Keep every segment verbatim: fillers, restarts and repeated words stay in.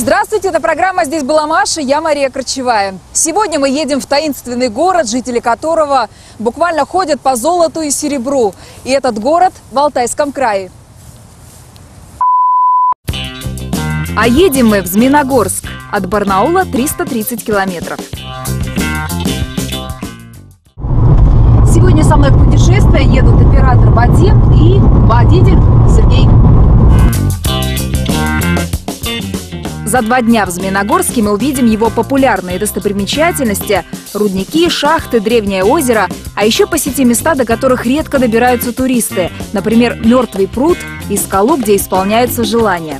Здравствуйте, это программа «Здесь была Маша», я Мария Корчевая. Сегодня мы едем в таинственный город, жители которого буквально ходят по золоту и серебру. И этот город в Алтайском крае. А едем мы в Змеиногорск. От Барнаула триста тридцать километров. Сегодня со мной в путешествие едут оператор Вадим и водитель Сергей. За два дня в Змеиногорске мы увидим его популярные достопримечательности – рудники, шахты, древнее озеро, а еще посетим места, до которых редко добираются туристы, например, мертвый пруд и скалу, где исполняются желания.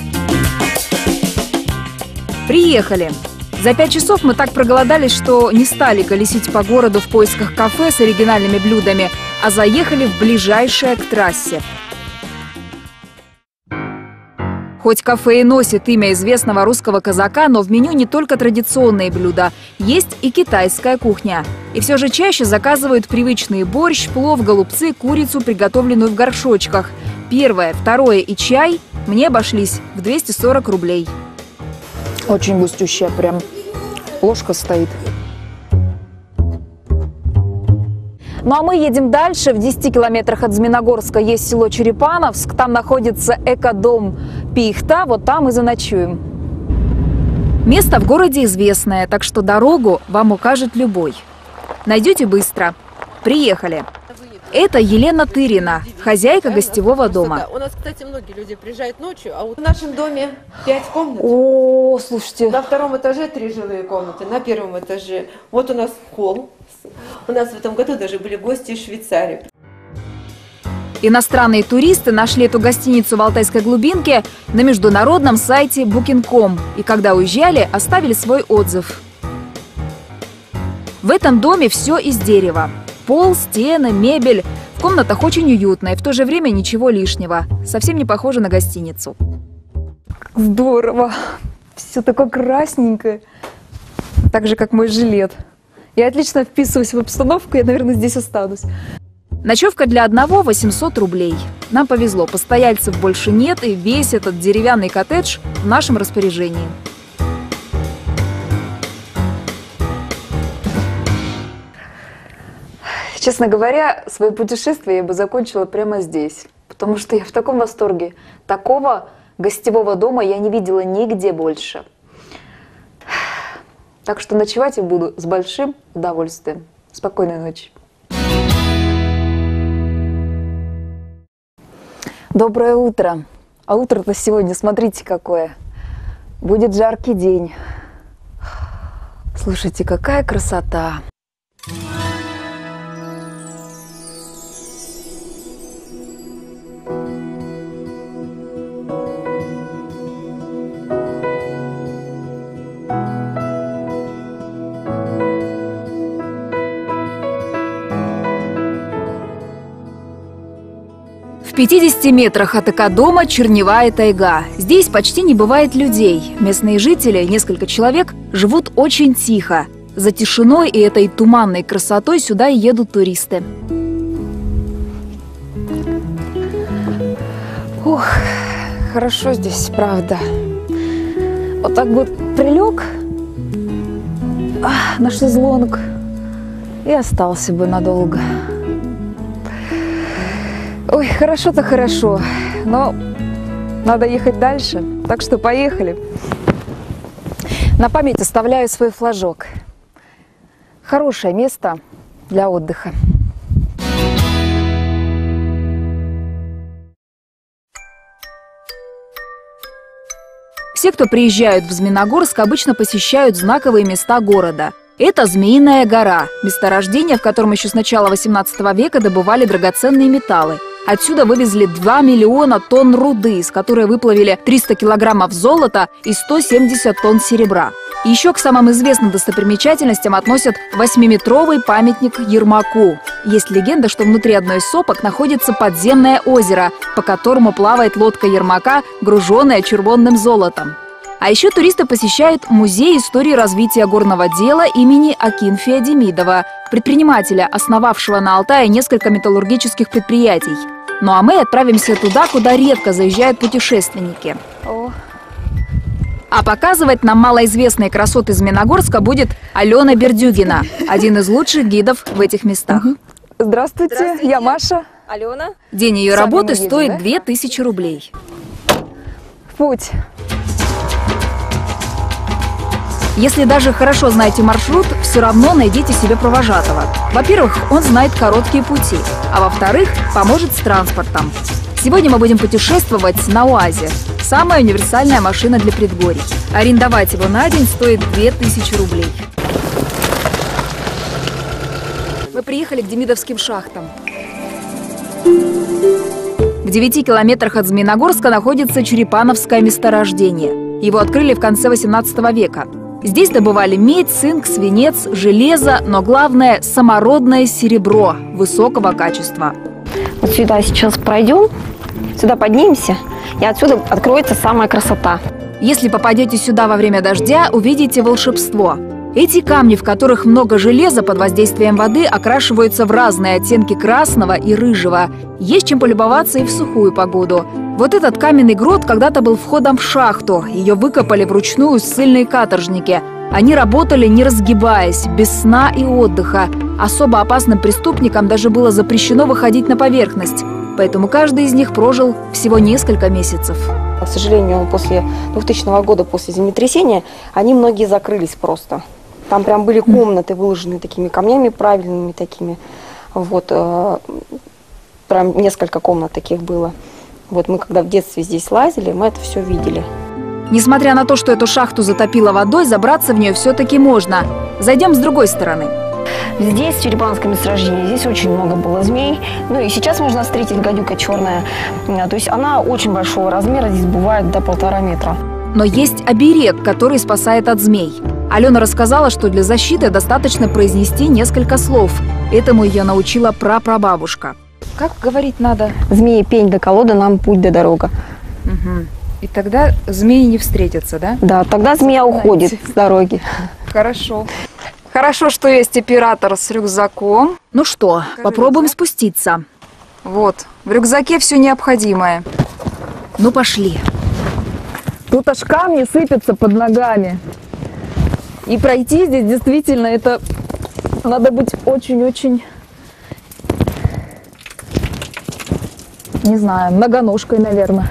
Приехали! За пять часов мы так проголодались, что не стали колесить по городу в поисках кафе с оригинальными блюдами, а заехали в ближайшее к трассе. Хоть кафе и носит имя известного русского казака, но в меню не только традиционные блюда. Есть и китайская кухня. И все же чаще заказывают привычные борщ, плов, голубцы, курицу, приготовленную в горшочках. Первое, второе и чай мне обошлись в двести сорок рублей. Очень густющая, прям ложка стоит. Ну а мы едем дальше. В десяти километрах от Змеиногорска есть село Черепановск. Там находится экодом Пихта. Вот там и заночуем. Место в городе известное, так что дорогу вам укажет любой. Найдете быстро. Приехали. Это Елена Тырина, хозяйка гостевого дома. У нас, кстати, многие люди приезжают ночью, а вот в нашем доме пять комнат. О, слушайте. На втором этаже три жилые комнаты, на первом этаже. Вот у нас холл. У нас в этом году даже были гости из Швейцарии. Иностранные туристы нашли эту гостиницу в Алтайской глубинке на международном сайте букинг точка ком. И когда уезжали, оставили свой отзыв. В этом доме все из дерева. Пол, стены, мебель. В комнатах очень уютно и в то же время ничего лишнего. Совсем не похоже на гостиницу. Здорово. Все такое красненькое. Так же, как мой жилет. Я отлично вписываюсь в обстановку, я, наверное, здесь останусь. Ночевка для одного восемьсот рублей. Нам повезло, постояльцев больше нет, и весь этот деревянный коттедж в нашем распоряжении. Честно говоря, свое путешествие я бы закончила прямо здесь, потому что я в таком восторге. Такого гостевого дома я не видела нигде больше. Так что ночевать я буду с большим удовольствием. Спокойной ночи. Доброе утро. А утро-то сегодня, смотрите, какое. Будет жаркий день. Слушайте, какая красота. В пятидесяти метрах от экодома Черневая тайга. Здесь почти не бывает людей. Местные жители, несколько человек, живут очень тихо. За тишиной и этой туманной красотой сюда и едут туристы. Ух, хорошо здесь, правда. Вот так вот прилег а, на шезлонг и остался бы надолго. Ой, хорошо-то хорошо, но надо ехать дальше, так что поехали. На память оставляю свой флажок. Хорошее место для отдыха. Все, кто приезжают в Змеиногорск, обычно посещают знаковые места города. Это Змеиная гора, месторождение, в котором еще с начала восемнадцатого века добывали драгоценные металлы. Отсюда вывезли два миллиона тонн руды, из которой выплавили триста килограммов золота и сто семьдесят тонн серебра. Еще к самым известным достопримечательностям относят восьмиметровый памятник Ермаку. Есть легенда, что внутри одной из сопок находится подземное озеро, по которому плавает лодка Ермака, груженная червонным золотом. А еще туристы посещают музей истории развития горного дела имени Акинфия Демидова, предпринимателя, основавшего на Алтае несколько металлургических предприятий. Ну а мы отправимся туда, куда редко заезжают путешественники. О, А показывать нам малоизвестные красоты Змеиногорска будет Алена Бердюгина, один из лучших гидов в этих местах. Здравствуйте, Здравствуйте. я Маша. Алена. День ее Сами работы мы едем, стоит да? две тысячи рублей. В путь. Если даже хорошо знаете маршрут, все равно найдите себе провожатого. Во-первых, он знает короткие пути, а во-вторых, поможет с транспортом. Сегодня мы будем путешествовать на УАЗе. Самая универсальная машина для предгорий. Арендовать его на день стоит две тысячи рублей. Мы приехали к Демидовским шахтам. В девяти километрах от Змеиногорска находится Черепановское месторождение. Его открыли в конце восемнадцатого века. Здесь добывали медь, цинк, свинец, железо, но главное – самородное серебро высокого качества. Вот сюда сейчас пройдем, сюда поднимемся, и отсюда откроется самая красота. Если попадете сюда во время дождя, увидите волшебство. Эти камни, в которых много железа, под воздействием воды окрашиваются в разные оттенки красного и рыжего. Есть чем полюбоваться и в сухую погоду. Вот этот каменный грот когда-то был входом в шахту. Ее выкопали вручную ссыльные каторжники. Они работали, не разгибаясь, без сна и отдыха. Особо опасным преступникам даже было запрещено выходить на поверхность. Поэтому каждый из них прожил всего несколько месяцев. К сожалению, после двухтысячного года, после землетрясения, они многие закрылись просто. Там прям были комнаты, выложенные такими камнями правильными такими. Вот, э, прям несколько комнат таких было. Вот мы когда в детстве здесь лазили, мы это все видели. Несмотря на то, что эту шахту затопило водой, забраться в нее все-таки можно. Зайдем с другой стороны. Здесь, в Черепановском месторождении, здесь очень много было змей. Ну и сейчас можно встретить гадюка черная. То есть она очень большого размера, здесь бывает до полтора метра. Но есть оберег, который спасает от змей. Алена рассказала, что для защиты достаточно произнести несколько слов. Этому ее научила прапрабабушка. Как говорить надо? Змеи, пень да колода, нам путь да дорога. Угу. И тогда змеи не встретятся, да? Да, тогда змея уходит с дороги. Хорошо. Хорошо, что есть оператор с рюкзаком. Ну что, попробуем спуститься. Вот, в рюкзаке все необходимое. Ну пошли. Тут аж камни сыпятся под ногами. И пройти здесь действительно это надо быть очень-очень, не знаю, многоножкой, наверное.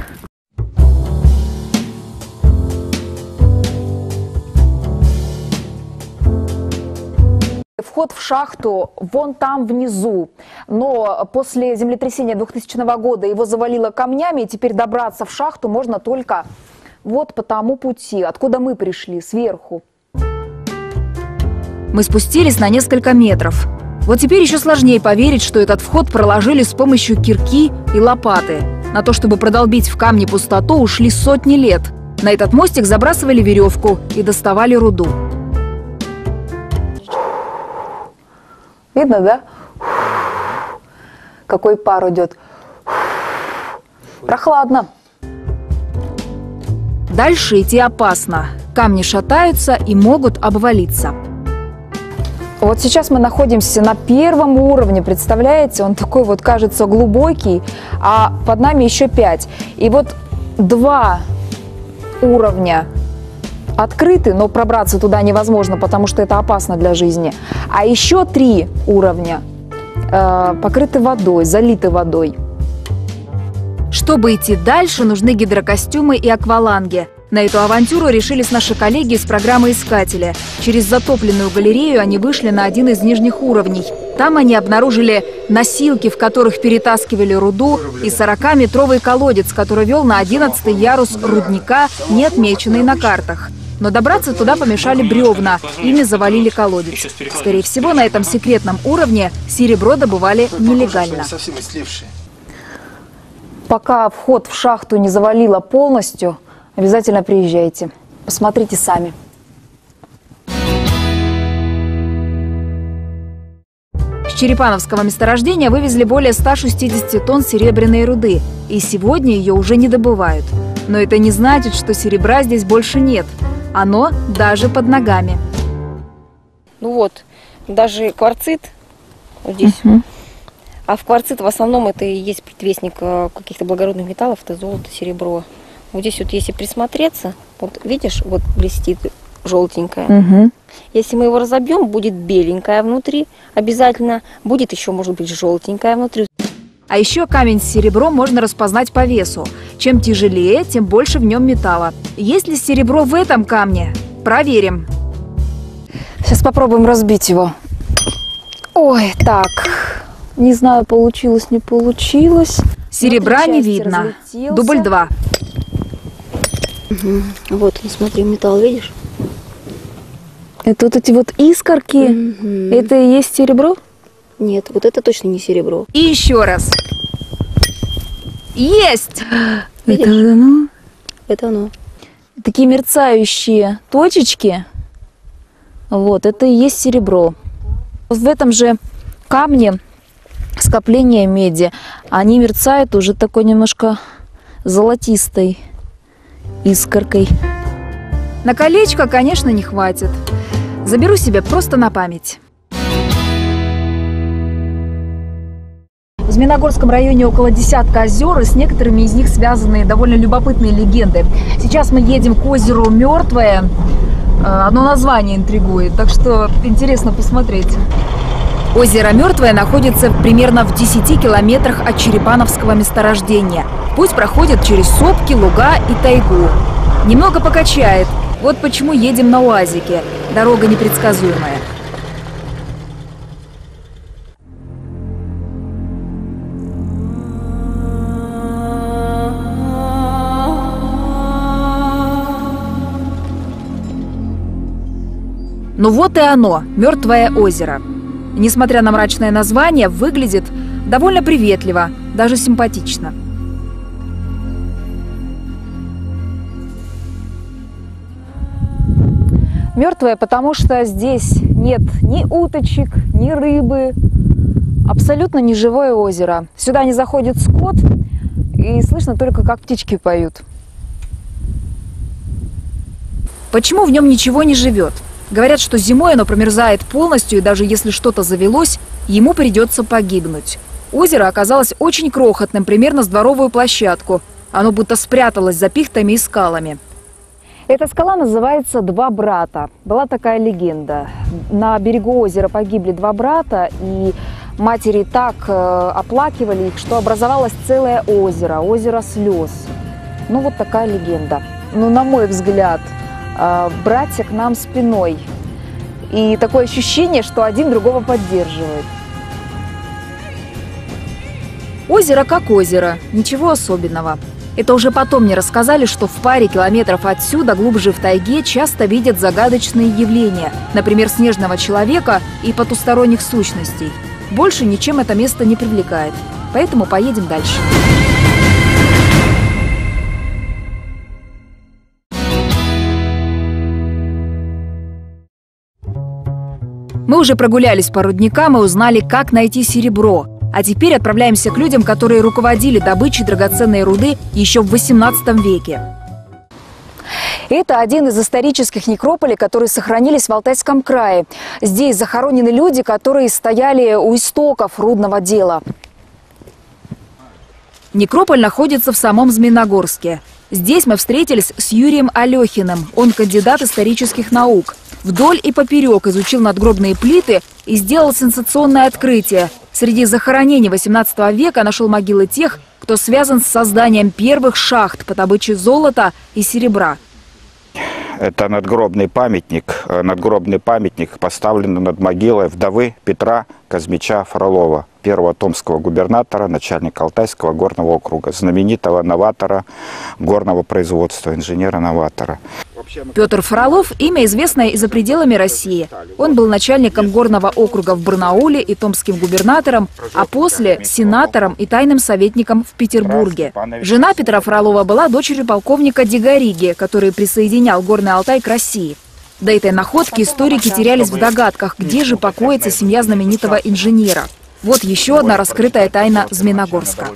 Вход в шахту вон там внизу, но после землетрясения двухтысячного года его завалило камнями, и теперь добраться в шахту можно только вот по тому пути, откуда мы пришли, сверху. Мы спустились на несколько метров. Вот теперь еще сложнее поверить, что этот вход проложили с помощью кирки и лопаты. На то, чтобы продолбить в камне пустоту, ушли сотни лет. На этот мостик забрасывали веревку и доставали руду. Видно, да? Какой пар идет. Прохладно. Дальше идти опасно. Камни шатаются и могут обвалиться. Вот сейчас мы находимся на первом уровне, представляете? Он такой вот, кажется, глубокий, а под нами еще пять. И вот два уровня открыты, но пробраться туда невозможно, потому что это опасно для жизни. А еще три уровня э, покрыты водой, залиты водой. Чтобы идти дальше, нужны гидрокостюмы и акваланги. На эту авантюру решились наши коллеги из программы «Искатели». Через затопленную галерею они вышли на один из нижних уровней. Там они обнаружили носилки, в которых перетаскивали руду, и сорокаметровый колодец, который вел на одиннадцатый ярус рудника, не отмеченный на картах. Но добраться туда помешали бревна, ими завалили колодец. Скорее всего, на этом секретном уровне серебро добывали нелегально. Пока вход в шахту не завалило полностью, обязательно приезжайте. Посмотрите сами. С Черепановского месторождения вывезли более ста шестидесяти тонн серебряной руды. И сегодня ее уже не добывают. Но это не значит, что серебра здесь больше нет. Оно даже под ногами. Ну вот, даже кварцит вот здесь. Uh-huh. А в кварцит в основном это и есть предвестник каких-то благородных металлов, это золото, серебро. Вот здесь вот, если присмотреться, Вот видишь, вот блестит желтенькое. Угу. Если мы его разобьем, будет беленькая внутри, обязательно будет еще, может быть, желтенькая внутри. А еще камень с серебром можно распознать по весу. Чем тяжелее, тем больше в нем металла. Есть ли серебро в этом камне? Проверим. Сейчас попробуем разбить его. Ой, так. Не знаю, получилось, не получилось. Серебра не видно. Дубль два. Угу. Вот, смотри, металл, видишь? Это вот эти вот искорки. Угу. Это и есть серебро? Нет, вот это точно не серебро. И еще раз. Есть! Это оно? Это оно. Такие мерцающие точечки. Вот, это и есть серебро. В этом же камне скопление меди. Они мерцают уже такой немножко золотистой искоркой. На колечко, конечно, не хватит. Заберу себе просто на память. В Змеиногорском районе около десятка озер, и с некоторыми из них связаны довольно любопытные легенды. Сейчас мы едем к озеру Мертвое. Одно название интригует, так что интересно посмотреть. Озеро Мертвое находится примерно в десяти километрах от Черепановского месторождения. Путь проходит через сопки, луга и тайгу. Немного покачает. Вот почему едем на УАЗике. Дорога непредсказуемая. Ну вот и оно, Мертвое озеро. Несмотря на мрачное название, выглядит довольно приветливо, даже симпатично. Мертвое, потому что здесь нет ни уточек, ни рыбы. Абсолютно неживое озеро. Сюда не заходит скот, и слышно только, как птички поют. Почему в нем ничего не живет? Говорят, что зимой оно промерзает полностью, и даже если что-то завелось, ему придется погибнуть. Озеро оказалось очень крохотным, примерно с дворовую площадку. Оно будто спряталось за пихтами и скалами. Эта скала называется «Два брата». Была такая легенда. На берегу озера погибли два брата, и матери так э, оплакивали их, что образовалось целое озеро, озеро слез. Ну вот такая легенда. Ну, на мой взгляд, э, братья к нам спиной. И такое ощущение, что один другого поддерживает. Озеро как озеро, ничего особенного. Это уже потом мне рассказали, что в паре километров отсюда, глубже в тайге, часто видят загадочные явления, например, снежного человека и потусторонних сущностей. Больше ничем это место не привлекает, поэтому поедем дальше. Мы уже прогулялись по рудникам и узнали, как найти серебро. А теперь отправляемся к людям, которые руководили добычей драгоценной руды еще в восемнадцатом веке. Это один из исторических некрополей, которые сохранились в Алтайском крае. Здесь захоронены люди, которые стояли у истоков рудного дела. Некрополь находится в самом Змеиногорске. Здесь мы встретились с Юрием Алехиным. Он кандидат исторических наук. Вдоль и поперек изучил надгробные плиты и сделал сенсационное открытие. Среди захоронений восемнадцатого века нашел могилы тех, кто связан с созданием первых шахт по добыче золота и серебра. Это надгробный памятник. Надгробный памятник поставлен над могилой вдовы Петра Казмича Фролова, первого томского губернатора, начальника Алтайского горного округа, знаменитого новатора горного производства, инженера-новатора. Петр Фролов – имя, известное и за пределами России. Он был начальником горного округа в Барнауле и томским губернатором, а после – сенатором и тайным советником в Петербурге. Жена Петра Фролова была дочерью полковника Дегариги, который присоединял Горный Алтай к России. До этой находки историки терялись в догадках, где же покоится семья знаменитого инженера. Вот еще одна раскрытая тайна Змеиногорска.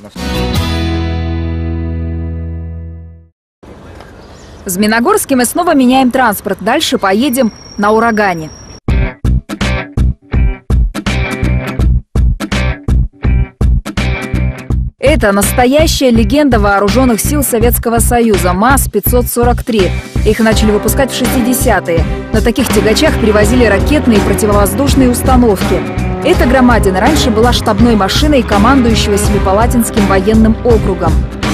В Змеиногорске мы снова меняем транспорт. Дальше поедем на урагане. Это настоящая легенда вооруженных сил Советского Союза МАЗ пятьсот сорок три. Их начали выпускать в шестидесятые. На таких тягачах перевозили ракетные и противовоздушные установки. Эта громадина раньше была штабной машиной командующего Семипалатинским военным округом.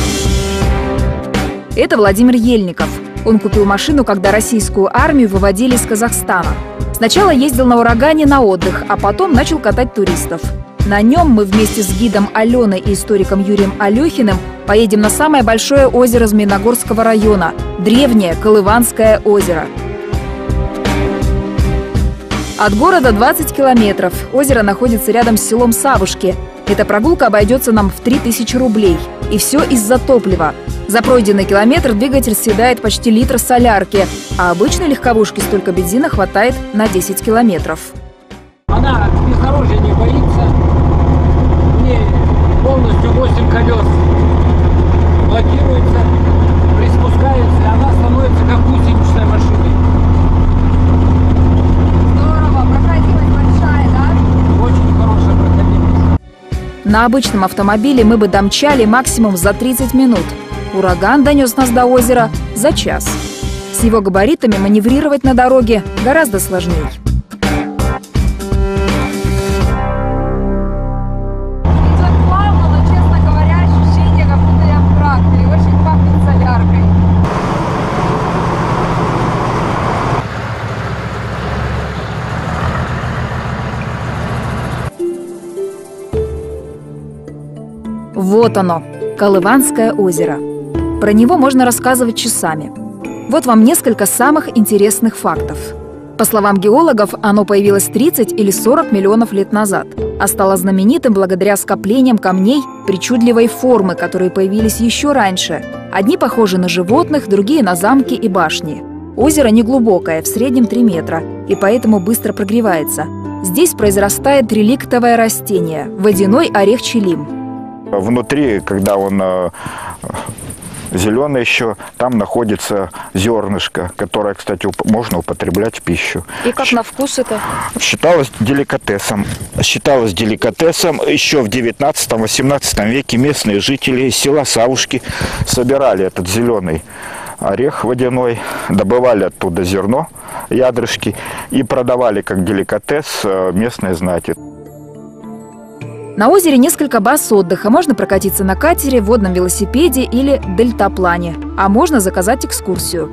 Это Владимир Ельников. Он купил машину, когда российскую армию выводили из Казахстана. Сначала ездил на «Урагане» на отдых, а потом начал катать туристов. На нем мы вместе с гидом Аленой и историком Юрием Алехиным поедем на самое большое озеро Змеиногорского района – древнее Колыванское озеро. От города двадцать километров. Озеро находится рядом с селом Савушки. Эта прогулка обойдется нам в три тысячи рублей. И все из-за топлива. За пройденный километр двигатель съедает почти литр солярки, а обычной легковушке столько бензина хватает на десять километров. Она бездорожья не боится. В ней полностью восемь колес блокируется, приспускается, и она становится как гусеничная машина. Здорово, проходимость большая, да? Очень хорошая проходимость. На обычном автомобиле мы бы домчали максимум за тридцать минут. «Ураган» донес нас до озера за час. С его габаритами маневрировать на дороге гораздо сложнее. Вот оно, Колыванское озеро. Про него можно рассказывать часами. Вот вам несколько самых интересных фактов. По словам геологов, оно появилось тридцать или сорок миллионов лет назад, а стало знаменитым благодаря скоплениям камней причудливой формы, которые появились еще раньше. Одни похожи на животных, другие на замки и башни. Озеро неглубокое, в среднем три метра, и поэтому быстро прогревается. Здесь произрастает реликтовое растение – водяной орех чилим. Внутри, когда он э, зеленый еще, там находится зернышко, которое, кстати, уп- можно употреблять в пищу. И как на вкус это? Считалось деликатесом. Считалось деликатесом. Еще в девятнадцатом-восемнадцатом веке местные жители села Савушки собирали этот зеленый орех водяной, добывали оттуда зерно, ядрышки и продавали как деликатес местной знати. На озере несколько баз отдыха. Можно прокатиться на катере, водном велосипеде или дельтаплане. А можно заказать экскурсию.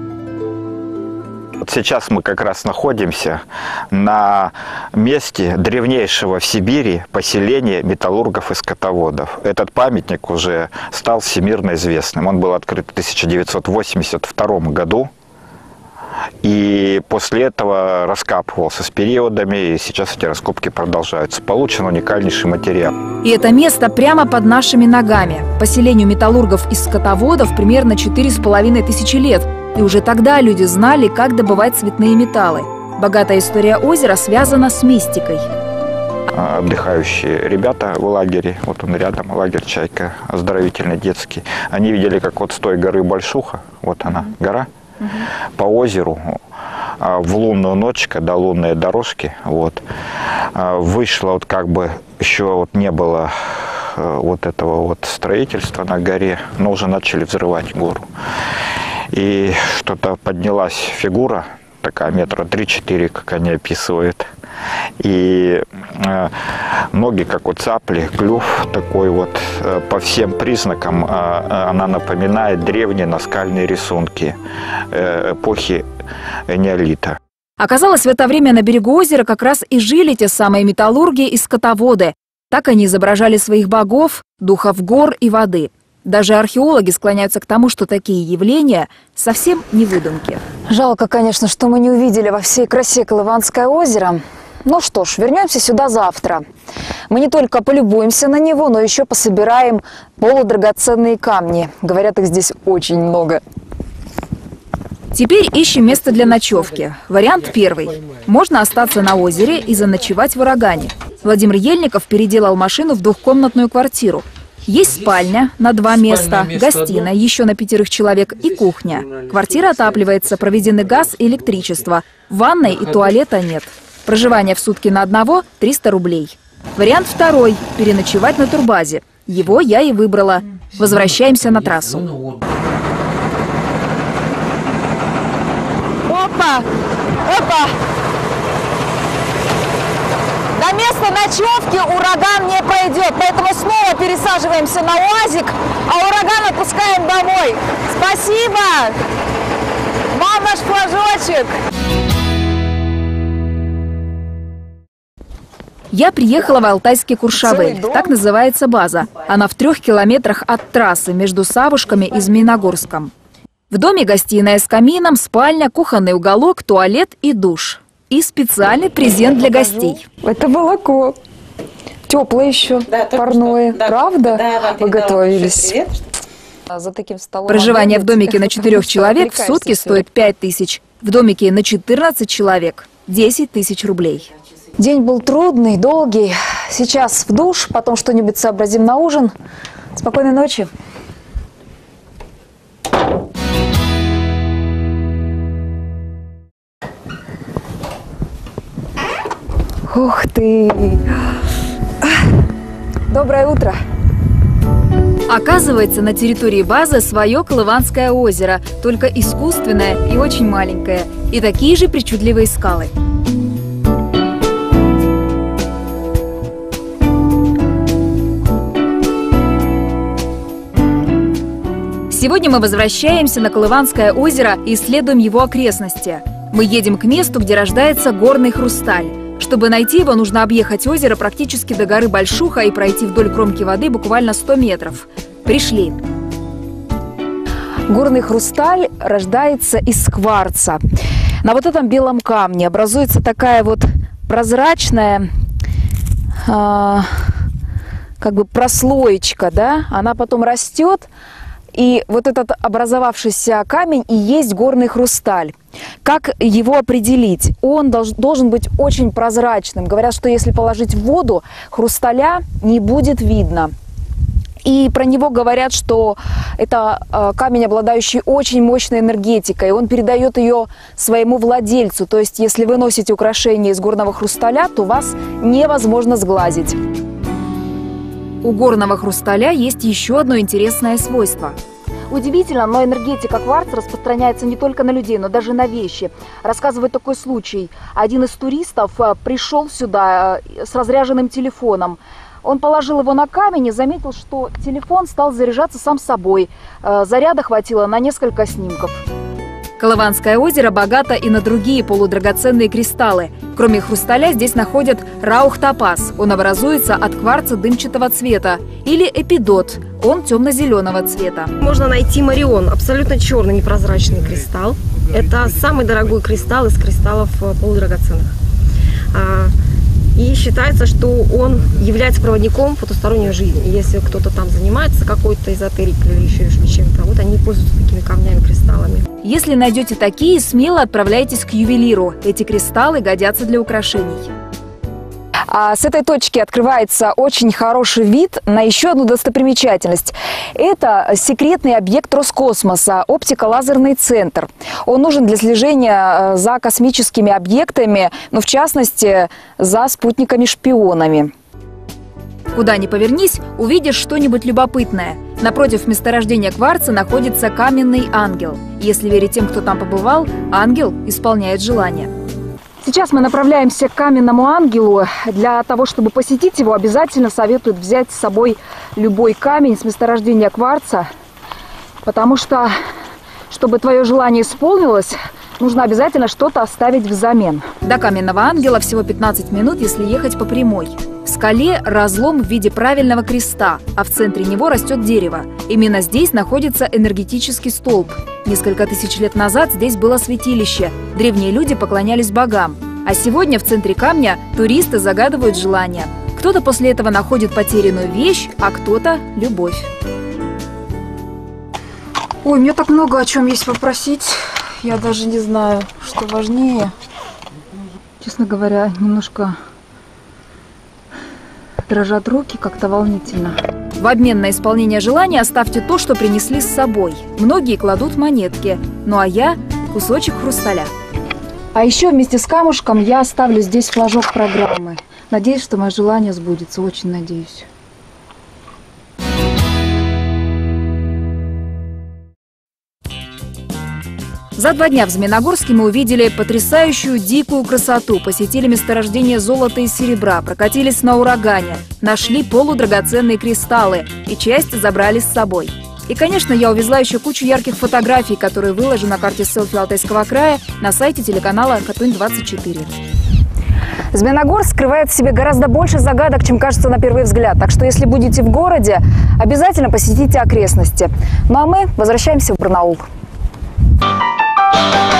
Вот сейчас мы как раз находимся на месте древнейшего в Сибири поселения металлургов и скотоводов. Этот памятник уже стал всемирно известным. Он был открыт в тысяча девятьсот восемьдесят втором году. И после этого раскапывался с периодами, и сейчас эти раскопки продолжаются. Получен уникальнейший материал. И это место прямо под нашими ногами. Поселению металлургов и скотоводов примерно четыре с половиной тысячи лет. И уже тогда люди знали, как добывать цветные металлы. Богатая история озера связана с мистикой. Отдыхающие ребята в лагере, вот он рядом, лагерь «Чайка», оздоровительный детский. Они видели, как вот с той горы Большуха, вот она, гора, по озеру в лунную ночь, когда лунные дорожки, вот, вышло вот как бы, еще вот не было вот этого вот строительства на горе, но уже начали взрывать гору. И что-то поднялась фигура, такая метра три-четыре, как они описывают. И э, ноги, как у цапли, клюв такой вот, э, по всем признакам э, она напоминает древние наскальные рисунки э, эпохи неолита. Оказалось, в это время на берегу озера как раз и жили те самые металлурги и скотоводы. Так они изображали своих богов, духов гор и воды. Даже археологи склоняются к тому, что такие явления совсем не выдумки. Жалко, конечно, что мы не увидели во всей красе Колыванское озеро. Ну что ж, вернемся сюда завтра. Мы не только полюбуемся на него, но еще пособираем полудрагоценные камни. Говорят, их здесь очень много. Теперь ищем место для ночевки. Вариант первый. Можно остаться на озере и заночевать в «Урагане». Владимир Ельников переделал машину в двухкомнатную квартиру. Есть спальня на два места, гостиная еще на пятерых человек и кухня. Квартира отапливается, проведены газ и электричество. Ванной и туалета нет. Проживание в сутки на одного – триста рублей. Вариант второй – переночевать на турбазе. Его я и выбрала. Возвращаемся на трассу. Спасибо! Опа! До места ночевки ураган не пройдет, поэтому снова пересаживаемся на УАЗик, а ураган отпускаем домой. Спасибо! Вам наш флажочек! Я приехала в Алтайский Куршавель, так называется база. Она в трех километрах от трассы между Савушками и Змеиногорском. В доме гостиная с камином, спальня, кухонный уголок, туалет и душ. И специальный презент для гостей. Это молоко. Теплое еще, Да, только парное. что. Да, Правда? да, вам Вы передала готовились. привет. За таким столом Проживание в обедать, домике на четырех потому что человек в отвлекаешься сутки всё. стоит пять тысяч. В домике на четырнадцать человек – десять тысяч рублей. День был трудный, долгий. Сейчас в душ, потом что-нибудь сообразим на ужин. Спокойной ночи. Ух ты! Доброе утро! Оказывается, на территории базы свое Колыванское озеро, только искусственное и очень маленькое. И такие же причудливые скалы. Сегодня мы возвращаемся на Колыванское озеро и исследуем его окрестности. Мы едем к месту, где рождается горный хрусталь. Чтобы найти его, нужно объехать озеро практически до горы Большуха и пройти вдоль кромки воды буквально сто метров. Пришли. Горный хрусталь рождается из кварца. На вот этом белом камне образуется такая вот прозрачная э, как бы прослоечка, да? Она потом растет, и вот этот образовавшийся камень и есть горный хрусталь. Как его определить? Он долж, должен быть очень прозрачным. Говорят, что если положить в воду, хрусталя не будет видно. И про него говорят, что это э, камень, обладающий очень мощной энергетикой. Он передает ее своему владельцу. То есть, если вы носите украшения из горного хрусталя, то вас невозможно сглазить. У горного хрусталя есть еще одно интересное свойство. Удивительно, но энергетика кварца распространяется не только на людей, но даже на вещи. Рассказывает такой случай. Один из туристов пришел сюда с разряженным телефоном. Он положил его на камень и заметил, что телефон стал заряжаться сам собой. Заряда хватило на несколько снимков. Колыванское озеро богато и на другие полудрагоценные кристаллы. Кроме хрусталя здесь находят раухтопаз. Он образуется от кварца дымчатого цвета. Или эпидот. Он темно-зеленого цвета. Можно найти марион, абсолютно черный непрозрачный кристалл. Это самый дорогой кристалл из кристаллов полудрагоценных. И считается, что он является проводником потусторонней жизни. И если кто-то там занимается какой-то эзотерикой или еще чем-то, вот они пользуются такими камнями, кристаллами. Если найдете такие, смело отправляйтесь к ювелиру. Эти кристаллы годятся для украшений. А с этой точки открывается очень хороший вид на еще одну достопримечательность. Это секретный объект Роскосмоса – оптико-лазерный центр. Он нужен для слежения за космическими объектами, но в частности за спутниками-шпионами. Куда ни повернись, увидишь что-нибудь любопытное. Напротив месторождения кварца находится каменный ангел. Если верить тем, кто там побывал, ангел исполняет желания. Сейчас мы направляемся к каменному ангелу. Для того, чтобы посетить его, обязательно советуют взять с собой любой камень с месторождения кварца, потому что, чтобы твое желание исполнилось, нужно обязательно что-то оставить взамен. До каменного ангела всего пятнадцать минут, если ехать по прямой. В скале разлом в виде правильного креста, а в центре него растет дерево. Именно здесь находится энергетический столб. Несколько тысяч лет назад здесь было святилище. Древние люди поклонялись богам. А сегодня в центре камня туристы загадывают желания. Кто-то после этого находит потерянную вещь, а кто-то – любовь. Ой, мне так много о чем есть попросить. Я даже не знаю, что важнее. Честно говоря, немножко дрожат руки, как-то волнительно. В обмен на исполнение желания оставьте то, что принесли с собой. Многие кладут монетки, ну а я – кусочек хрусталя. А еще вместе с камушком я оставлю здесь флажок программы. Надеюсь, что мое желание сбудется. Очень надеюсь. За два дня в Змеиногорске мы увидели потрясающую дикую красоту, посетили месторождение золота и серебра, прокатились на урагане, нашли полудрагоценные кристаллы и часть забрали с собой. И, конечно, я увезла еще кучу ярких фотографий, которые выложу на карте селфи Алтайского края на сайте телеканала Катунь двадцать четыре. Змеиногорск скрывает в себе гораздо больше загадок, чем кажется на первый взгляд. Так что, если будете в городе, обязательно посетите окрестности. Ну а мы возвращаемся в Барнаул. Thank you.